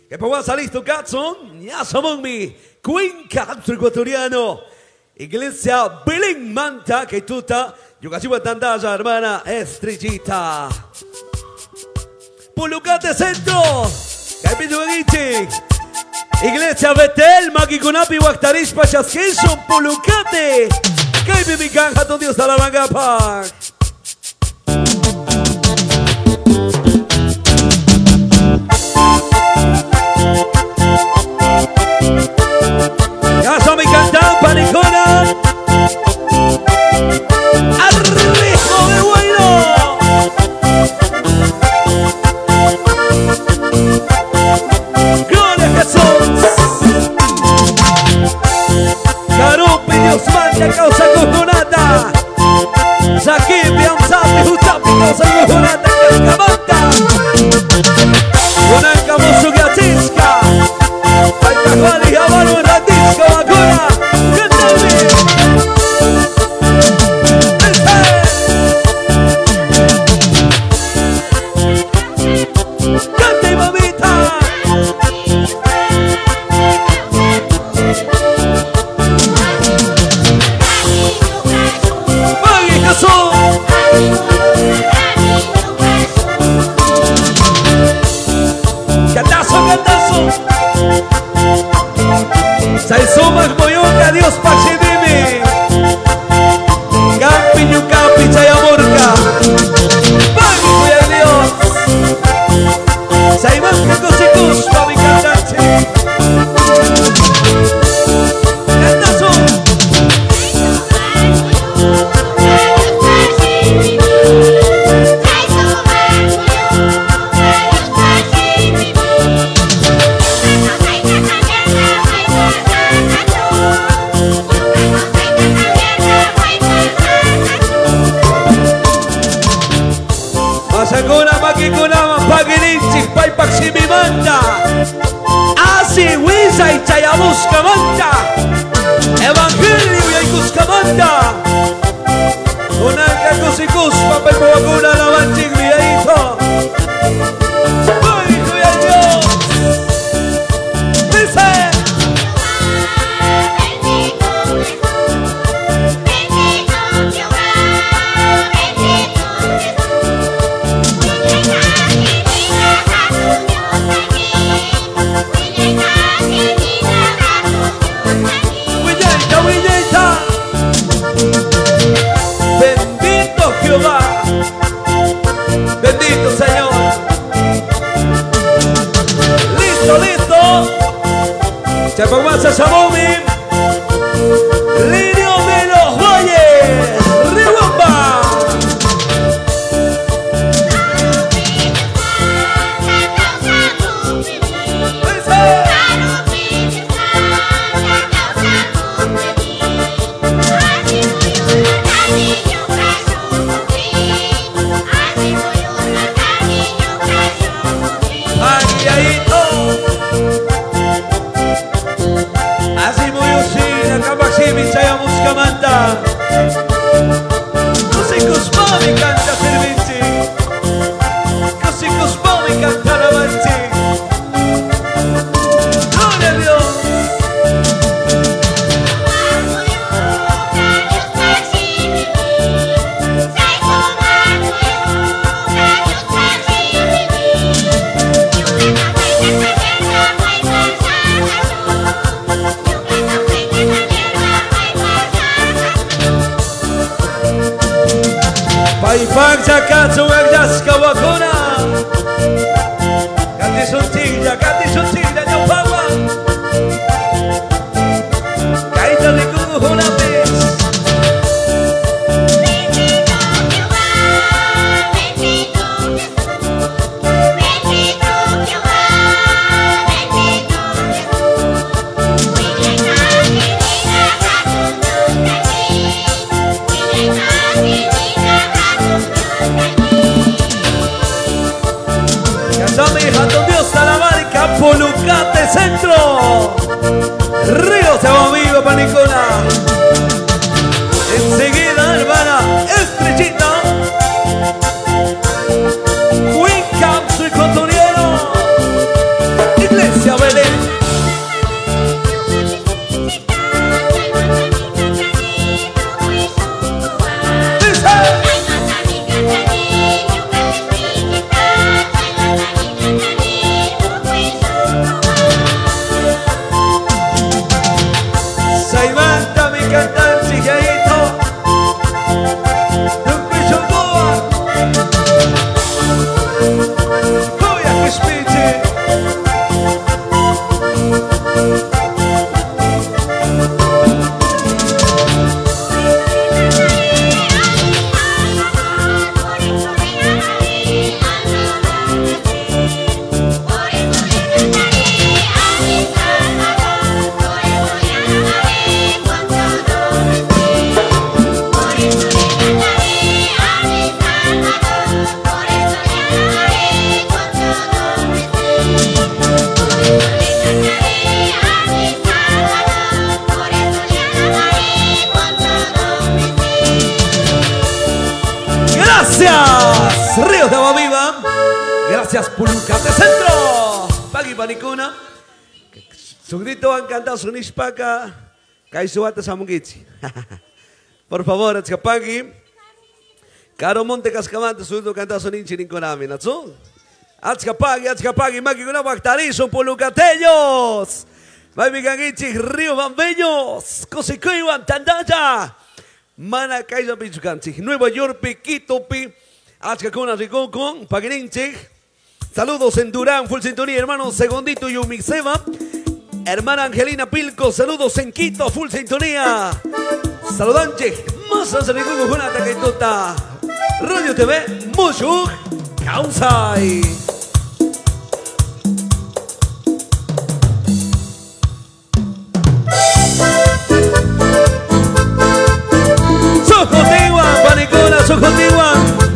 che poi listo cazzo, mi Cuenca ecuatoriano, Iglesia Belén Manta, que tuta, Yucasiva Tandaja, hermana Estrellita. Pulucate Centro, Caipilluaguichi, Iglesia Betel, Maquikunapi, Huactaris, Pachasquenso, Pulucate, Caipi Micanja, tu Dios de la Manga Park. Ya son mi cantán, panicona. Arrijo de bueno. Gloria a Jesús. Carupi, Dios manda causa cojonata. Saki, Bianzapi, Hutapi, causa cojonata. Cascamanta. Conanca, Musugiatisca. Paitajuani, Javaro, Ratisco, Agora. Cántame. Cante, mamita. Magui, Jesús. Cantazo, cantazo. Saisumak moyoka Dios pachidimi. Campi ñucapi chayamurka. Magui cuya Dios. Saimas que cosikus pa mi cantache. Cantazo. Masakuna makikuna pagirinchik paypak simimanta. Asi wisa y chayamuskamanta. Evangelio y aykuskamanta. Unanka kusikus papel mawakuna la manchik miyaito. Ay, cuya Dios. Dice. Bendito Jehová, bendito Señor. Listo, listo. Chapamasa Shamomi, Lirio de los Valles, Riobamba. Así muy usina, Kabaximi, Chayamuskamanta. Kusikus mami canta servinci. Kusikus mami canta lavanci. Gloria a Dios. Paipang Zakatsu Agdaska Wakuna. Kati suntilla, Nyapawa. Kaita de Kukuhunapis. Casame, Jato Dios a la marca, Pulucate Centro. Río se va vivo, panicona. Enseguida, hermana Estrellita. Cuenca, soy cotoriano. Iglesia. Ríos de Agua Viva. Gracias, Pulucate Centro. Pagui Panicuna. Su grito han cantado su nishpaka. Kaisuata Samungichi. Por favor, Achapagui. Caro Monte Cascamante, su grito cantado su ninchi Ninkonami. ¿Natsu? Achapagui, Magiguna Bactarizo, Pulucateños. Maibigangichi, Río Bambeños. Cosicuiwan, Tandaya. Mana Kaisa Pichucanchi. Nueva York, Piquitopi. Achacuna Ricocon, Pagininchi. Saludos en Durán, full sintonía, hermano Segundito y Umixeba. Hermana Angelina Pilco, saludos en Quito, full sintonía. Saludanche, masas de Ricoco con Atacaitota. Radio TV, Mushuk, Kausai. Socotiwan, Panicona, Socotiwan.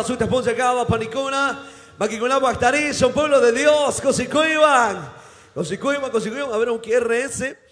Cava, Suita Ponce Cava, Panicuna, Maquicuna, Bactarí, son pueblo de Dios, Cosicuiban. A ver, un QRS.